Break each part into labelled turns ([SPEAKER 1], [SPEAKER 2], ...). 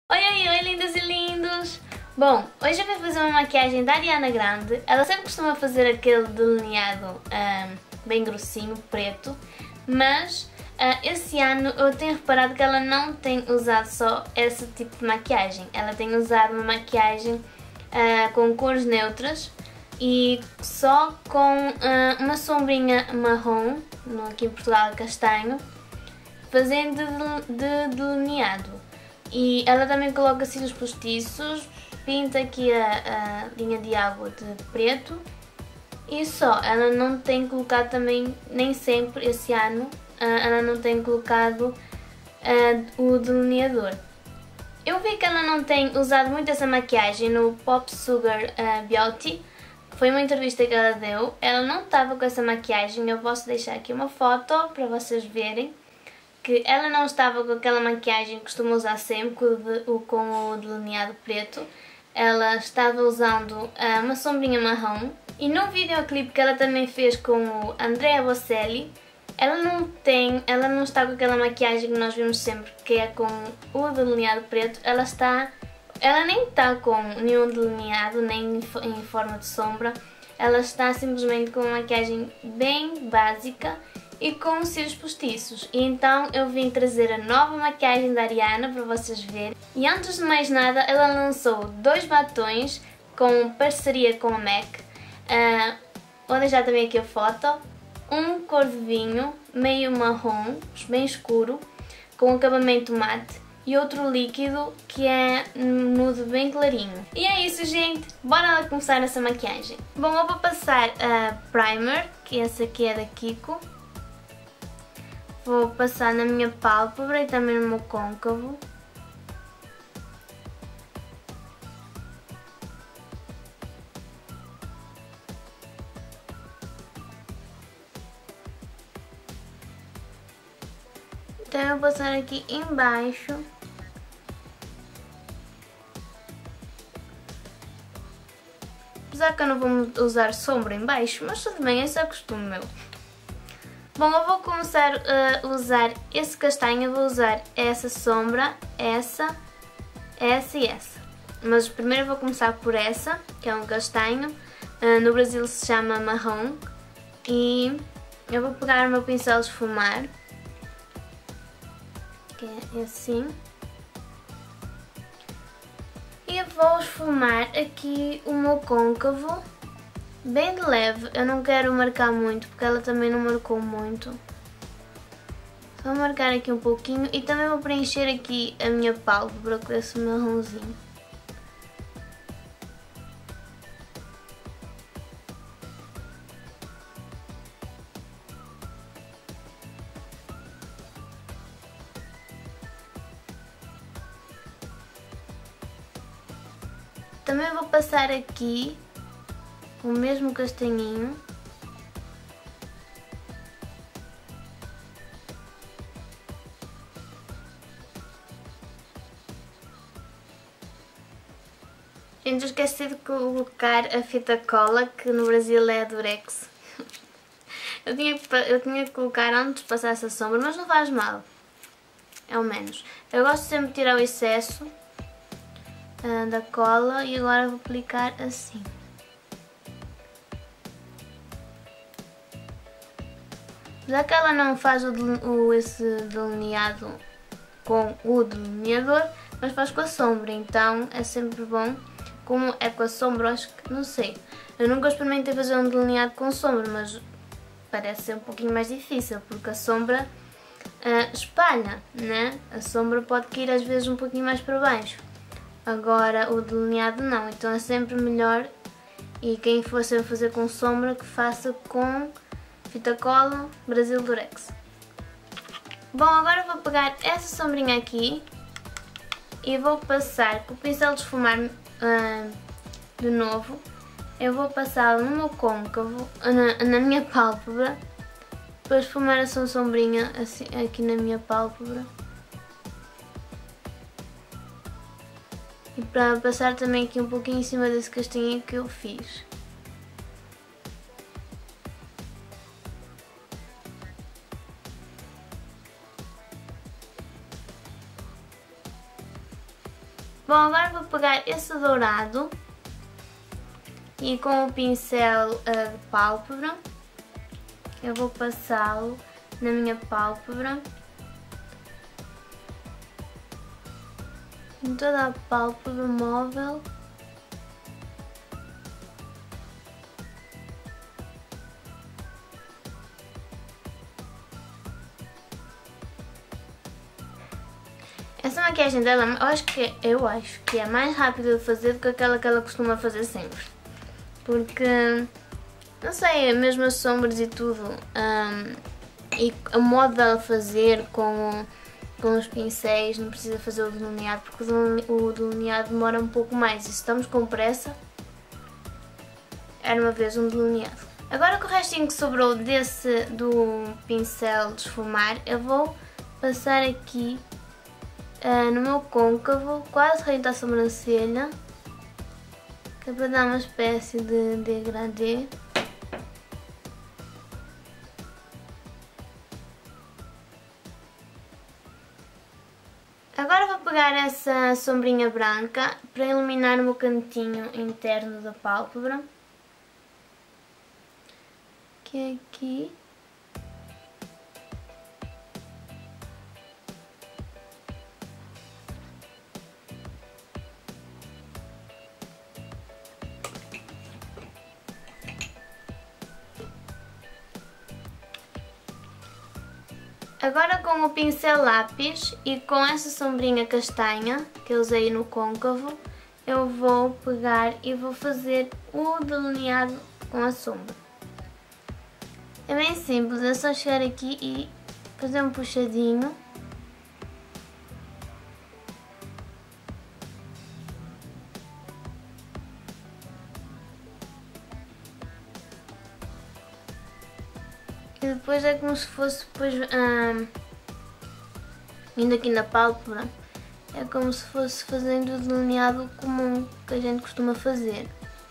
[SPEAKER 1] Oi, oi, oi, lindas e lindos! Bom, hoje eu vou fazer uma maquiagem da Ariana Grande. Ela sempre costuma fazer aquele delineado bem grossinho, preto, mas esse ano eu tenho reparado que ela não tem usado só esse tipo de maquiagem. Ela tem usado uma maquiagem com cores neutras e só com uma sombrinha marrom, aqui em Portugal castanho, fazendo de delineado. E ela também coloca cílios postiços, pinta aqui a linha de água de preto e só. Ela não tem colocado também, nem sempre esse ano, ela não tem colocado o delineador. Eu vi que ela não tem usado muito essa maquiagem no Pop Sugar Beauty, que foi uma entrevista que ela deu. Ela não estava com essa maquiagem, eu posso deixar aqui uma foto para vocês verem. Que ela não estava com aquela maquiagem que costuma usar sempre, com o delineado preto. Ela estava usando uma sombrinha marrom. E no videoclipe que ela também fez com o Andrea Bocelli, ela não está com aquela maquiagem que nós vimos sempre, que é com o delineado preto. Ela nem está com nenhum delineado, nem em forma de sombra. Ela está simplesmente com uma maquiagem bem básica e com cílios postiços. E então eu vim trazer a nova maquiagem da Ariana para vocês verem. E antes de mais nada, ela lançou dois batons com parceria com a MAC. Vou deixar também aqui a foto. Um cor de vinho, meio marrom, bem escuro, com acabamento mate, e outro líquido que é nude bem clarinho. E é isso, gente, bora lá começar essa maquiagem. Bom, eu vou passar a primer, que essa aqui é da Kiko. Vou passar na minha pálpebra e também no meu côncavo. Então eu vou passar aqui embaixo. Apesar que eu não vou usar sombra embaixo, mas tudo bem, esse é costume meu. Bom, eu vou começar a usar esse castanho, eu vou usar essa sombra, essa e essa. Mas primeiro eu vou começar por essa, que é um castanho, no Brasil se chama marrom. E eu vou pegar o meu pincel de esfumar, que é assim. E eu vou esfumar aqui o meu côncavo. Bem de leve, eu não quero marcar muito, porque ela também não marcou muito. Só vou marcar aqui um pouquinho e também vou preencher aqui a minha pálpebra com esse marronzinho. Também vou passar aqui o mesmo castanhinho. Gente, eu esqueci de colocar a fita cola, que no Brasil é a Durex. Eu tinha que colocar antes de passar essa sombra, mas não faz mal. É o menos. Eu gosto sempre de tirar o excesso da cola e agora vou aplicar assim. Já que ela não faz esse delineado com o delineador, mas faz com a sombra, então é sempre bom. Como é com a sombra, acho que, não sei, eu nunca experimentei fazer um delineado com sombra, mas parece ser um pouquinho mais difícil, porque a sombra espalha, né? A sombra pode cair às vezes um pouquinho mais para baixo, agora o delineado não, então é sempre melhor. E quem for sempre fazer com sombra, que faça com fita cola Brasil Durex. Bom, agora vou pegar essa sombrinha aqui e vou passar com o pincel de esfumar de novo. Eu vou passá-lo no meu côncavo, na minha pálpebra, para esfumar essa sombrinha assim, aqui na minha pálpebra. E para passar também aqui um pouquinho em cima desse castanho que eu fiz. Bom, agora vou pegar esse dourado e com o pincel de pálpebra eu vou passá-lo na minha pálpebra, em toda a pálpebra móvel. Essa maquiagem dela, eu acho que é mais rápida de fazer do que aquela que ela costuma fazer sempre. Porque, não sei, mesmo as sombras e tudo, e a modo dela fazer com os pincéis, não precisa fazer o delineado, porque o delineado demora um pouco mais. E se estamos com pressa, era uma vez um delineado. Agora que o restinho que sobrou do pincel de esfumar, eu vou passar aqui no meu côncavo, quase rente à sobrancelha, que é para dar uma espécie de degradê. Agora vou pegar essa sombrinha branca para iluminar o meu cantinho interno da pálpebra, que é aqui. Agora com o pincel lápis e com essa sombrinha castanha que eu usei no côncavo, eu vou pegar e vou fazer o delineado com a sombra. É bem simples, é só chegar aqui e fazer um puxadinho. E depois é como se fosse indo aqui na pálpebra, é como se fosse fazendo o delineado comum que a gente costuma fazer.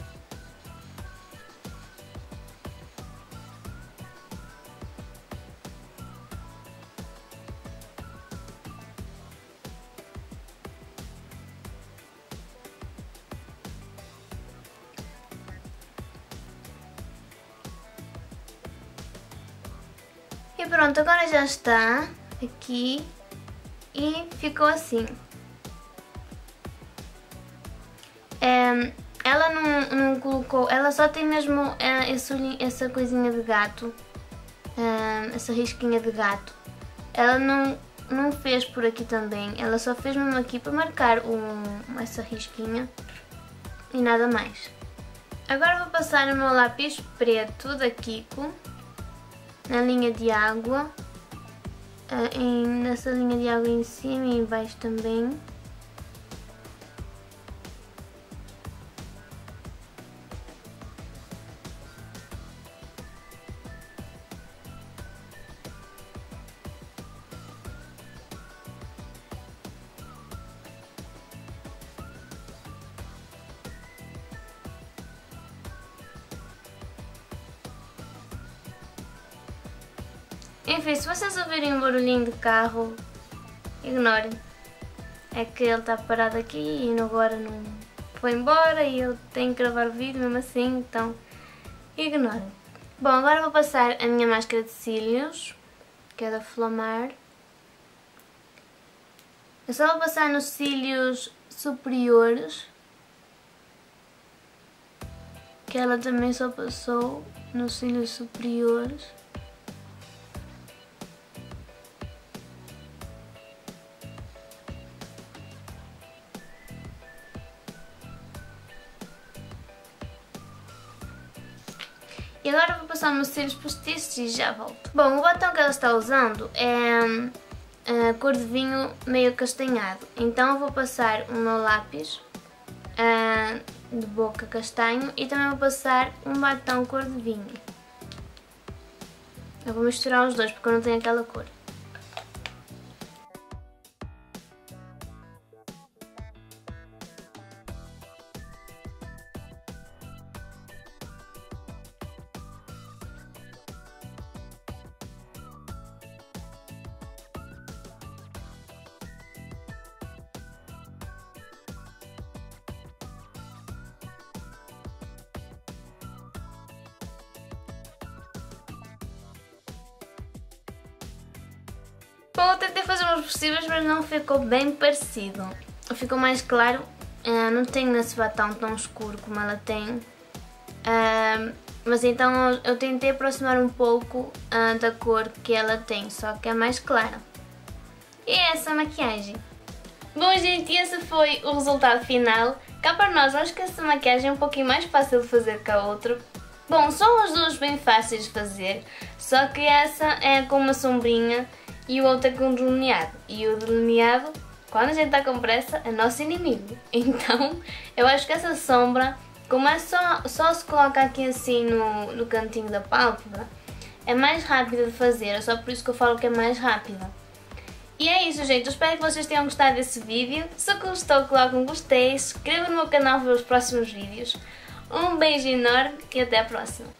[SPEAKER 1] E pronto, agora já está aqui e ficou assim. Ela não colocou, ela só tem mesmo essa coisinha de gato, essa risquinha de gato. Ela não fez por aqui também, ela só fez mesmo aqui para marcar essa risquinha e nada mais. Agora vou passar o meu lápis preto da Kiko na linha de água, nessa linha de água em cima e em baixo também. Enfim, se vocês ouvirem um barulhinho de carro, ignorem. É que ele está parado aqui e agora não foi embora e eu tenho que gravar o vídeo mesmo assim, então ignorem. Bom, agora vou passar a minha máscara de cílios, que é da Flomar. Eu só vou passar nos cílios superiores, que ela também só passou nos cílios superiores. E agora vou passar meus cílios postiços e já volto. Bom, o batom que ela está usando é a cor de vinho meio castanhado. Então eu vou passar o meu lápis de boca castanho e também vou passar um batom cor de vinho. Eu vou misturar os dois porque eu não tenho aquela cor. Bom, eu tentei fazer uns possíveis, mas não ficou bem parecido. Ficou mais claro, não tenho esse batom tão escuro como ela tem. Mas então eu tentei aproximar um pouco da cor que ela tem, só que é mais clara. E é essa a maquiagem. Bom, gente, esse foi o resultado final. Cá para nós, acho que essa maquiagem é um pouquinho mais fácil de fazer que a outra. Bom, são as duas bem fáceis de fazer, só que essa é com uma sombrinha e o outro é com delineado. E o delineado, quando a gente está com pressa, é nosso inimigo. Então, eu acho que essa sombra, como é só se coloca aqui assim no cantinho da pálpebra, é mais rápida de fazer, é só por isso que eu falo que é mais rápida. E é isso, gente, eu espero que vocês tenham gostado desse vídeo. Se gostou, coloque um gostei, se inscreva no meu canal para ver os próximos vídeos. Um beijo enorme e até a próxima.